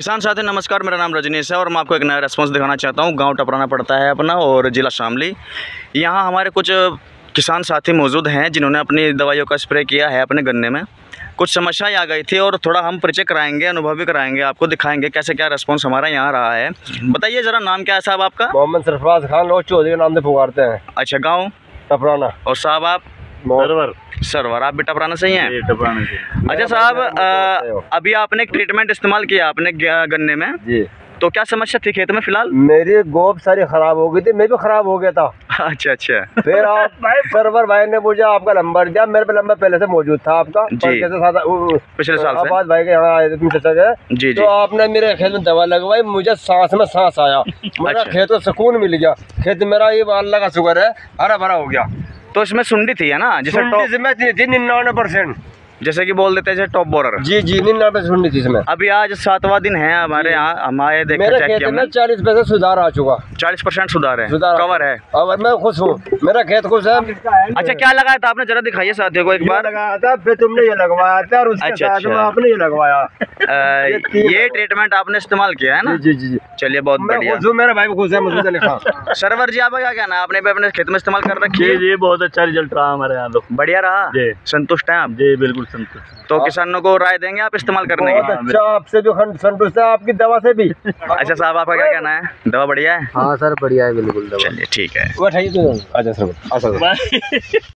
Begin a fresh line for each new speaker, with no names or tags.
किसान साथी नमस्कार, मेरा नाम रजनीश है और मैं आपको एक नया रेस्पॉन्स दिखाना चाहता हूँ। गांव टपराना पड़ता है अपना और ज़िला शामली। यहाँ हमारे कुछ किसान साथी मौजूद हैं जिन्होंने अपनी दवाइयों का स्प्रे किया है अपने गन्ने में। कुछ समस्याएं आ गई थी और थोड़ा हम परिचय कराएंगे, अनुभव भी कराएंगे, आपको दिखाएंगे कैसे क्या रेस्पॉन्स हमारा यहाँ रहा है। बताइए ज़रा, नाम क्या है साहब आपका?
मोहम्मद सरफराज खान लोग चौधरी के नाम से पुकारते हैं।
अच्छा, गाँव
टपराना।
और साहब आप? सरवर। आप भी टपराना से ही हैं?
टपराना से।
अच्छा साहब, अभी आपने एक ट्रीटमेंट इस्तेमाल किया अपने गन्ने में
जी,
तो क्या समस्या थी खेत में फिलहाल?
मेरी गोब सारी खराब हो गई थी, मैं भी खराब हो गया था।
अच्छा अच्छा।
फिर आप सरवर भाई ने मुझे आपका नंबर दिया, मेरे पे नंबर पहले से मौजूद था आपका
जी।
पिछले
साल से
आबाद भाई के यहाँ आए थे तुम चचा के।
जी
तो आपने मेरे खेत में दवा लगवाई, मुझे सांस में सांस आया। मेरा खेत को सुकून मिल गया। खेत मेरा ये अल्लाह का शुक्र है हरा भरा हो गया।
तो इसमें सुंडी थी है ना, जिसे
99%,
जैसे कि बोल देते हैं टॉप बोरर।
जी 99% सुंडी थी इसमें।
अभी आज 7वां दिन है हमारे यहाँ, हमारे देख
मेरे
चेक
खेत
किया
में 40% सुधार आ चुका।
40% सुधार है, कवर है।
और मैं खुश हूँ, मेरा खेत खुश है।
अच्छा, क्या लगाया था आपने, जरा दिखाइए साथियों को एक बार।
लगाया था, फिर तुमने ये लगवाया था और उसके साथ में आपने ये लगवाया।
ये ट्रीटमेंट आपने इस्तेमाल किया है ना?
जी जी जी।
चलिए, बहुत बढ़िया।
मेरा भाई खुश है, मुझे लिखा।
सरवर जी, आपका क्या कहना है? आपने भी अपने खेत में इस्तेमाल कर रखी है?
जी, बहुत अच्छा रिजल्ट रहा हमारे यहाँ। तो
बढ़िया रहा जी, संतुष्ट हैं आप?
जी बिल्कुल संतुष्ट।
तो किसानों को राय देंगे आप इस्तेमाल करने की?
अच्छा, आपसे भी संतुष्ट है, आपकी दवा से भी।
अच्छा साहब, आपका क्या कहना है? दवा बढ़िया है?
हाँ सर, बढ़िया है बिल्कुल।
चलिए ठीक है।
अच्छा सर।